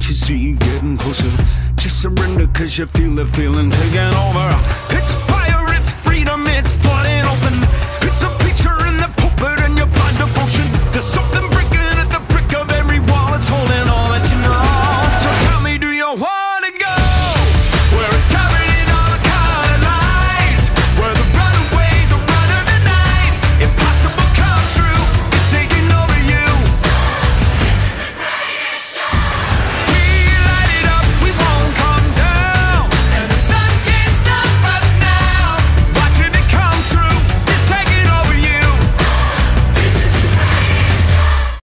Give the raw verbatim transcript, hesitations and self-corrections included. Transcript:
you see you getting closer. Just surrender cause you feel the feeling taking over. It's fire, it's freedom, it's flooding open